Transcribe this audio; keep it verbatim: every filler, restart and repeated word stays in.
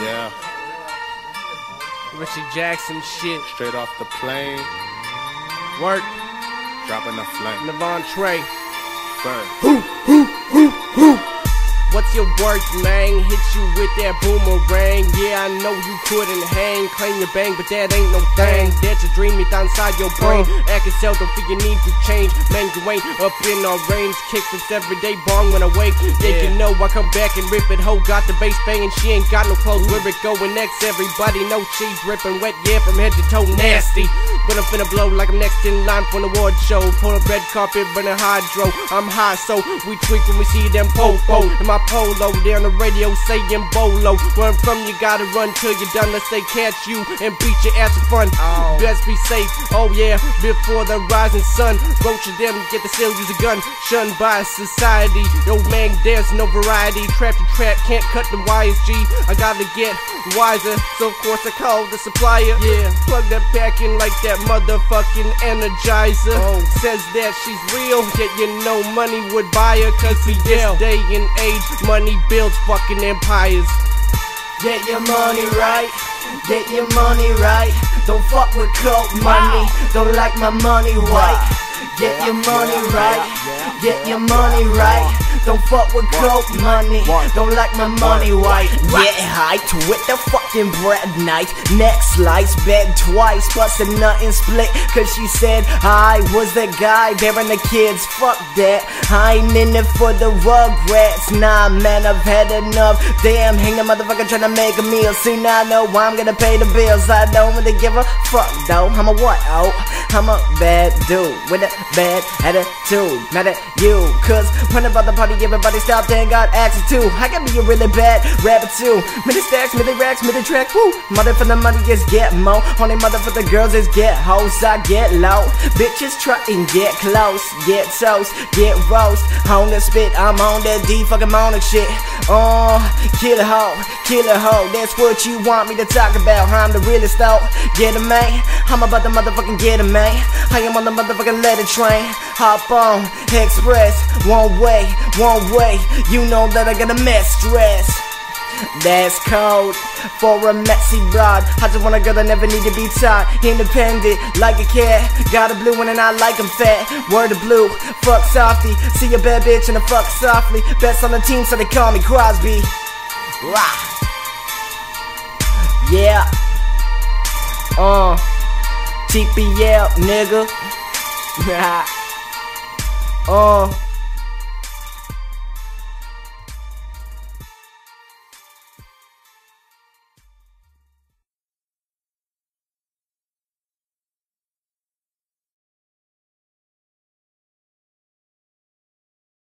Yeah. Richie Jackson shit. Straight off the plane. Work. Dropping the flame. Neyvone Trey. First. Hoo, hoo, hoo, hoo. What's your work, man? Hit you with that boomerang. Yeah, I know you couldn't hang. Claim your bang, but that ain't no thing. That's a dream it inside your brain. Uh. Acting seldom for your need to change. Man, you ain't up in our range. Kick this everyday bong when I wake. Yeah, yeah, you know I come back and rip it. Ho got the bass banging. She ain't got no clothes. Where it going next? Everybody know she's dripping wet. Yeah, from head to toe nasty. But I'm finna blow like I'm next in line for an award show. Pull a red carpet, running hydro. I'm high, so we tweak when we see them po-po. And my polo, they on the radio saying bolo. Where I'm from, you gotta run till you're done. Let's say catch you and beat your ass for fun. Oh. Best be safe, oh yeah, before the rising sun. Roaches them, get the still use a gun. Shunned by society, yo man, there's no variety. Trap to trap, can't cut the wires, G. I gotta get wiser, so of course I call the supplier. Yeah, plug that back in like that motherfucking energizer. Oh. Says that she's real, yet you know money would buy her. Cause in this day and age, money builds fucking empires. Get your money right, get your money right. Don't fuck with coke money, don't like my money white. Get your money right, get your money right. Don't fuck with coke money, don't like my money white. Get hyped with the fucking bread knife. Next slice, beg twice, bust a nut and split. Cause she said I was the guy bearing the kids. Fuck that, I ain't in it for the rugrats. Nah man, I've had enough. Damn, hang the motherfucker tryna make a meal. See now I know I'm gonna pay the bills. I don't really give a fuck though. I'm a what? Oh, I'm a bad dude with a bad attitude. Mad at you, cause when about the party everybody stopped and got access to. I can be a really bad rapper too. Many stacks, many racks, many track, woo. Mother for the money is get mo. Only mother for the girls is get hoes. I get low. Bitches try and get close. Get toast, get roast. On the spit, I'm on that D fucking morning shit. Oh, kill a hoe, kill a hoe. That's what you want me to talk about. I'm the realest though. Get a man. I'm about to motherfucking get a man. I am on the motherfucking letter train. Hop on, express, one way, one way. You know that I got a mess stress. That's code for a messy broad. I just want a girl that never need to be taught. Independent like a cat. Got a blue one and I like 'em fat. Word of blue, fuck softy. See a bad bitch and a fuck softly. Best on the team so they call me Crosby. Rah. Yeah. Uh T P L nigga. Uh